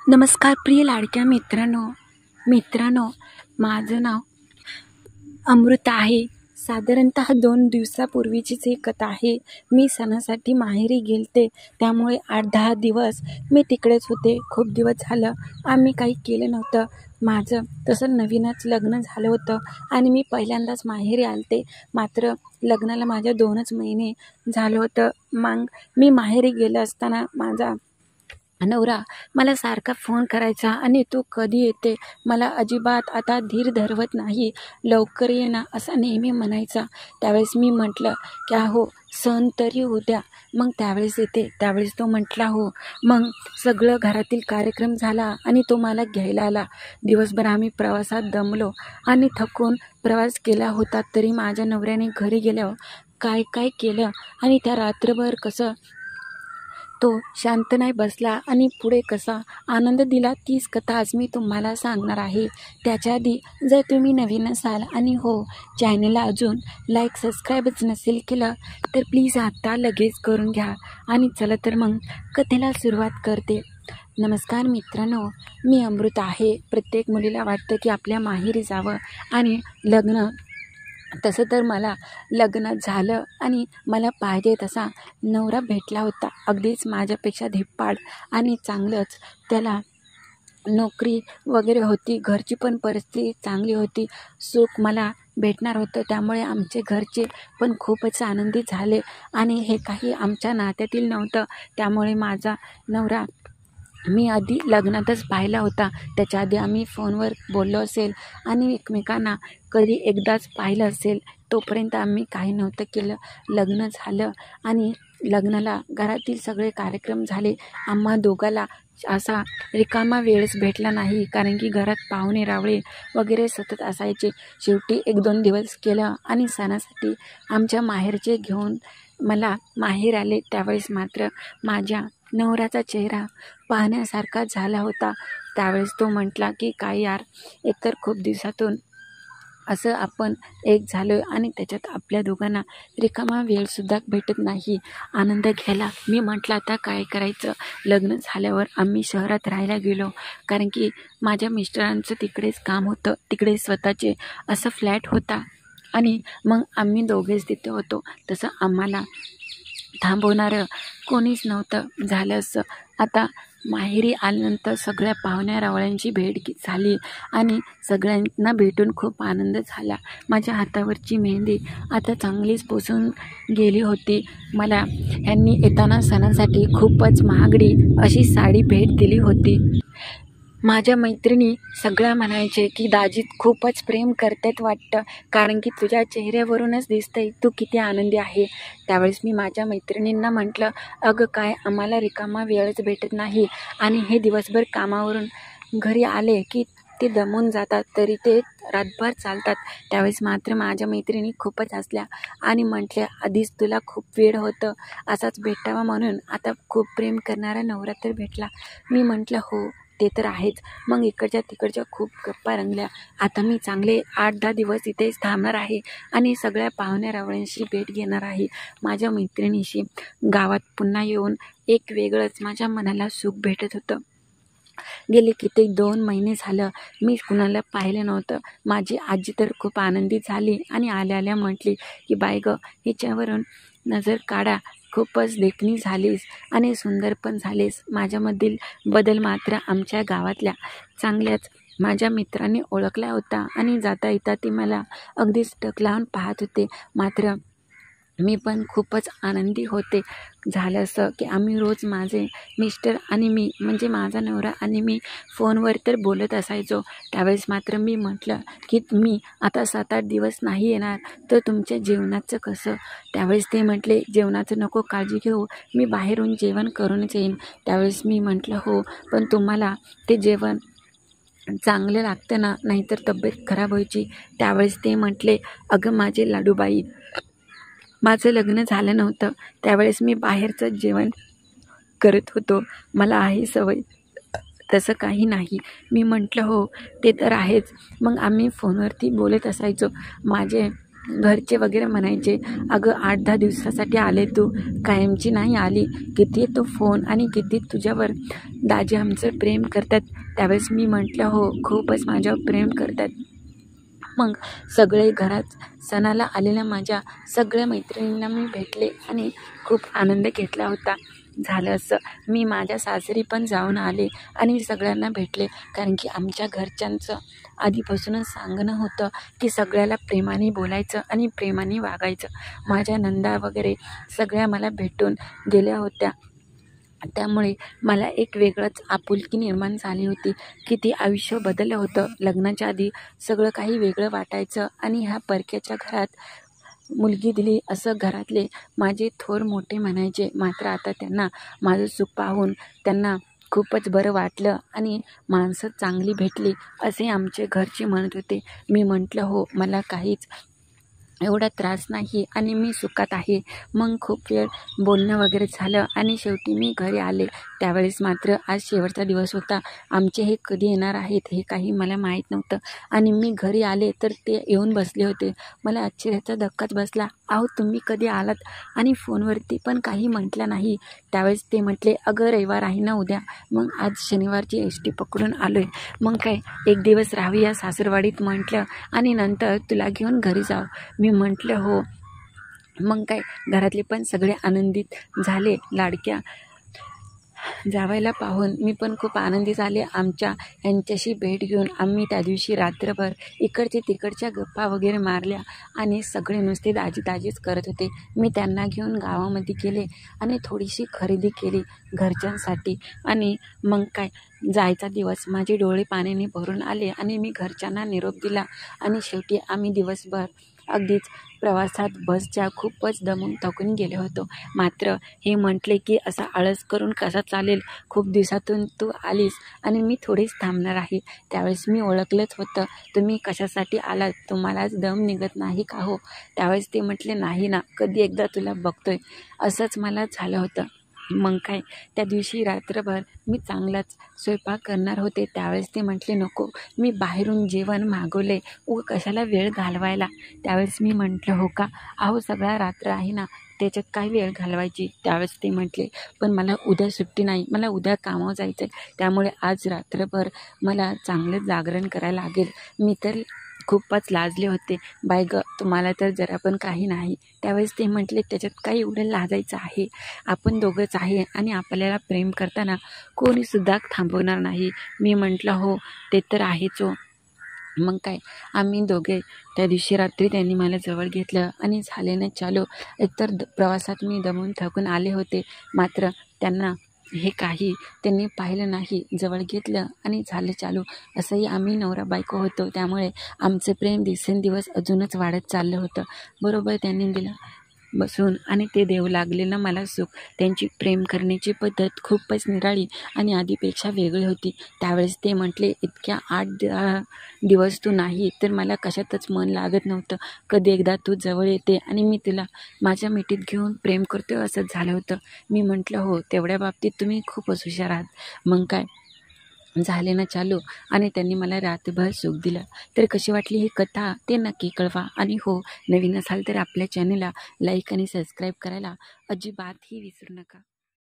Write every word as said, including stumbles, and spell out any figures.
नमस्कार प्रिय लाडक्या मित्रांनो मित्रांनो माझं नाव अमृता आहे. साधारणतः दोन दिवसापूर्वीचीच ही कथा आहे. मी सणासाठी माहेरी गेलते, त्यामुळे आठ दहा दिवस मी तिकडेच होते. खूप दिवस झालं आम्ही काही केलं नव्हतं. माझं तसं नवीनच लग्न झालं होतं आणि मी पहिल्यांदाच माहेरी आलते. मात्र लग्नाला माझ्या दोनच महिने झालं होतं. मग मी माहेरी गेलं असताना माझा नवरा मला सारखा फोन करायचा आणि तू कधी येते. मला अजिबात आता धीर धरवत नाही, लवकर ये ना असं नेहमी म्हणायचा. त्यावेळेस मी म्हटलं की हो सण तरी होऊ द्या, मग त्यावेळेस येते. त्यावेळेस तो म्हटला हो. मग सगळं घरातील कार्यक्रम झाला आणि तो मला घ्यायला आला. दिवसभर आम्ही प्रवासात दमलो आणि थकून प्रवास केला होता. तरी माझ्या नवऱ्याने घरी गेल्यावर काय काय केलं आणि त्या रात्रभर कसं तो शांत नाही बसला आणि पुढे कसा आनंद दिला, तीच कथा आज मी तुम्हाला सांगणार आहे. त्याच्या आधी जर तुम्ही नवीन असाल आणि हो चॅनलला अजून लाईक सबस्क्राईबच नसेल केलं तर प्लीज आता लगेच करून घ्या. आणि चला तर मग कथेला सुरुवात करते. नमस्कार मित्रांनो, मी अमृता आहे. प्रत्येक मुलीला वाटतं की आपल्या माहेरी जावं आणि लग्न. तसं तर मला लग्न झालं आणि मला पाहिजे तसा नवरा भेटला होता. अगदीच माझ्यापेक्षा धिप्पाड आणि चांगलंच. त्याला नोकरी वगैरे होती, घरची पण परिस्थिती चांगली होती. सुख मला भेटणार होतं. त्यामुळे आमचे घरचे पण खूपच आनंदी झाले आणि हे काही आमच्या नात्यातील नव्हतं. त्यामुळे माझा नवरा मी आधी लग्नातच पाहिला होता. त्याच्या आधी आम्ही फोनवर बोललो असेल आणि एकमेकांना कधी एकदाच पाहिलं असेल. तोपर्यंत आम्ही काही नव्हतं केलं. लग्न झालं आणि लग्नाला घरातील सगळे कार्यक्रम झाले. आम्हा दोघाला असा रिकामा वेळच भेटला नाही, कारण की घरात पाहुणे रावळे वगैरे सतत असायचे. शेवटी एक दोन दिवस केलं आणि सणासाठी आमच्या माहेरचे घेऊन मला माहेर आले. त्यावेळेस मात्र माझ्या नवऱ्याचा चेहरा पाहण्यासारखा झाला होता. त्यावेळेस तो म्हटला की काय यार, एकतर खूप दिवसातून असं आपण एक झालो आणि त्याच्यात आपल्या दोघांना रिकामा वेळसुद्धा भेटत नाही आनंद घ्यायला. मी म्हटलं आता काय करायचं. लग्न झाल्यावर आम्ही शहरात राहायला गेलो, कारण की माझ्या मिस्टरांचं तिकडेच काम होतं. तिकडे स्वतःचे असं फ्लॅट होता आणि मग आम्ही दोघेच तिथे होतो. तसं आम्हाला थांबवणारं कोणीच नव्हतं. झालं असं, आता माहेरी आल्यानंतर सगळ्या पाहुण्या रावळ्यांची भेट झाली आणि सगळ्यांना भेटून खूप आनंद झाला. माझ्या हातावरची मेहंदी आता चांगलीच पुसून गेली होती. मला ह्यांनी येताना सणासाठी खूपच महागडी अशी साडी भेट दिली होती. माझ्या मैत्रिणी सगळ्या म्हणायचे की दाजीत खूपच प्रेम करतात वाटतं, कारण की तुझ्या चेहऱ्यावरूनच दिसतंय तू किती आनंदी आहे. त्यावेळेस मी माझ्या मैत्रिणींना म्हटलं, अगं काय आम्हाला रिकामा वेळच भेटत नाही आणि हे दिवसभर कामावरून घरी आले की ते दमून जातात, तरी ते रातभर चालतात. त्यावेळेस मात्र माझ्या मैत्रिणी खूपच हसल्या आणि म्हटल्या, आधीच तुला खूप वेळ होतं असाच भेटावा म्हणून, आता खूप प्रेम करणारा नवरा तर भेटला. मी म्हटलं हो ते तर आहेच. मग इकडच्या तिकडच्या खूप गप्पा रंगल्या. आता मी चांगले आठ दहा दिवस इथेच थांबणार आहे आणि सगळ्या पाहुण्या रावळ्यांशी भेट घेणार आहे. माझ्या मैत्रिणीशी गावात पुन्हा येऊन एक वेगळंच माझ्या मनाला सुख भेटत होतं. गेले कित्येक दोन महिने झालं मी कुणाला पाहिलं नव्हतं. माझी आजी तर खूप आनंदी झाली आणि आल्या आल्या म्हटली की बाय गं, हिच्यावरून नजर काढा, खूपच देखणी झालीस आणि सुंदर पण झालीस. माझ्यामधील बदल मात्र आमच्या गावातल्या चांगल्याच माझ्या मित्रांनी ओळखला होता आणि जाता येता ते मला अगदीच टक लावून पाहत होते. मात्र मी पण खूपच आनंदी होते. झालं असं की आम्ही रोज माझे मिस्टर आणि मी, म्हणजे माझा नवरा आणि मी फोनवर तर बोलत असायचो. त्यावेळेस मात्र मी म्हटलं की मी आता सात आठ दिवस नाही येणार, तर तुमच्या जेवणाचं कसं. त्यावेळेस ते म्हटले, जेवणाचं नको काळजी घेऊ, मी बाहेरून जेवण करूनच येईन. त्यावेळेस मी म्हटलं हो, पण तुम्हाला ते जेवण चांगलं लागतं ना, नाहीतर तब्येत खराब व्हायची. त्यावेळेस ते म्हटले, अगं माझे लाडूबाई, माझं लग्न झालं नव्हतं त्यावेळेस मी बाहेरचं जेवण करत होतो, मला आहे सवय, तसं काही नाही. मी म्हटलं हो ते तर आहेच. मग आम्ही फोनवरती बोलत असायचो. माझे घरचे वगैरे म्हणायचे, अगं आठ दहा दिवसासाठी आले तू, कायमची नाही आली. किती तो फोन आणि किती तुझ्यावर दाजी आमचं प्रेम करतात. त्यावेळेस मी म्हटलं हो, खूपच माझ्यावर प्रेम करतात. मग सगळे घरात सणाला आलेल्या माझ्या सगळ्या मैत्रिणींना मी भेटले आणि खूप आनंद घेतला होता. झालं असं, मी माझ्या सासरी पण जाऊन आले आणि सगळ्यांना भेटले, कारण की आमच्या घरच्यांचं आधीपासूनच सांगणं होतं की सगळ्याला प्रेमाने बोलायचं आणि प्रेमाने वागायचं. माझ्या नंदा वगैरे सगळ्या मला भेटून गेल्या होत्या. त्यामुळे मला एक वेगळंच आपुलकी निर्माण झाली होती. किती आयुष्य बदललं होतं. लग्नाच्या आधी सगळं काही वेगळं वाटायचं आणि ह्या परक्याच्या घरात मुलगी दिली असं घरातले माझे थोर मोठे म्हणायचे. मात्र आता त्यांना माझं सुख पाहून त्यांना खूपच बरं वाटलं आणि माणसं चांगली भेटली असे आमचे घरचे म्हणत होते. मी म्हटलं हो, मला काहीच एवढा त्रास नाही आणि मी सुखात आहे. मग खूप वेळ बोलणं वगैरे झालं आणि शेवटी मी घरी आले. त्यावेळेस मात्र आज शेवटचा दिवस होता. आमचे हे कधी येणार आहेत हे काही मला माहीत नव्हतं आणि मी घरी आले तर ते येऊन बसले होते. मला आश्चर्याचा धक्काच बसला. अहो, तुम्ही कधी आलात आणि फोनवरती पण काही म्हटलं नाही. त्यावेळेस ते म्हटले, अगं रविवार आहे ना उद्या, मग आज शनिवारची एस टी पकडून आलो आहे. मग काय एक दिवस राहूया सासरवाडीत म्हटलं आणि नंतर तुला घेऊन घरी जाऊ. मी म्हटलं हो. मग काय घरातले पण सगळे आनंदित झाले. लाडक्या जावयाला पाहून मी पण खूप आनंदी झाले. आमच्या यांच्याशी भेट घेऊन आम्ही त्या दिवशी रात्रभर इकडचे तिकडच्या गप्पा वगैरे मारल्या आणि सगळे नुसते दाजी दाजीच करत होते. मी त्यांना घेऊन गावामध्ये गेले आणि थोडीशी खरेदी केली घरच्यांसाठी आणि मग काय जायचा दिवस माझे डोळे पाण्याने भरून आले आणि मी घरच्यांना निरोप दिला आणि शेवटी आम्ही दिवसभर अगदीच प्रवासात बसच्या खूपच दमून थकून गेलो होतो. मात्र हे म्हटले की असा आळस करून कसा चालेल, खूप दिवसातून तू आलीस आणि मी थोडीच थांबणार आहे. त्यावेळेस मी ओळखलंच होतं तुम्ही कशासाठी आलात, तुम्हालाच दम निघत नाही का हो. त्यावेळेस ते म्हटले, नाही ना, कधी एकदा तुला बघतोय. असंच मला झालं होतं. मग काय त्या दिवशी रात्रभर मी चांगलाच स्वयंपाक करणार होते. त्यावेळेस ते म्हटले, नको, मी बाहेरून जेवण मागवले, व कशाला वेळ घालवायला. त्यावेळेस मी म्हटलं, हो का, अहो सगळा रात्र आहे ना, त्याच्यात काय वेळ घालवायची. त्यावेळेस ते म्हटले, पण मला उद्या सुट्टी नाही, मला उद्या कामावर जायचं आहे, त्यामुळे आज रात्रभर मला चांगलं जागरण करायला लागेल. मी तर खूपच लाजले होते. बाय ग, तुम्हाला तर जरा पण काही नाही. त्यावेळेस ते म्हटले, त्याच्यात काही एवढं लाजायचं आहे, आपण दोघंच आहे आणि आपल्याला प्रेम करताना कोणीसुद्धा थांबवणार नाही. मी म्हटलं हो, ते तर आहेच हो. मग काय आम्ही दोघे त्या दिवशी रात्री त्यांनी मला जवळ घेतलं आणि झाले ना चालू. एकतर द प्रवासात मी दमून थकून आले होते, मात्र त्यांना हे काही त्यांनी पाहिलं नाही. जवळ घेतलं आणि झालं चालू. असंही आम्ही नवरा बायको होतो, त्यामुळे आमचं प्रेम दिवसेंदिवस अजूनच वाढत चाललं होतं. बरोबर त्यांनी दिलं बसून आणि ते देऊ लागले ना मला सुख. त्यांची प्रेम करण्याची पद्धत खूपच निराळी आणि आधीपेक्षा वेगळी होती. त्यावेळेस ते म्हटले, इतक्या आठ दहा दिवस तू नाही तर मला कशातच मन लागत नव्हतं. कधी एकदा तू जवळ येते आणि मी तुला माझ्या मिठीत घेऊन प्रेम करतोय असंच झालं होतं. मी म्हटलं हो, तेवढ्या बाबतीत तुम्ही खूपच हुशार आहात. मग काय झाले ना चालू आणि त्यांनी मला रात्रभर सुख दिलं. तर कशी वाटली ही कथा ते नक्की कळवा. आणि हो, नवीन असाल तर आपल्या चॅनलला लाईक आणि सबस्क्राईब करायला अजिबातही विसरू नका.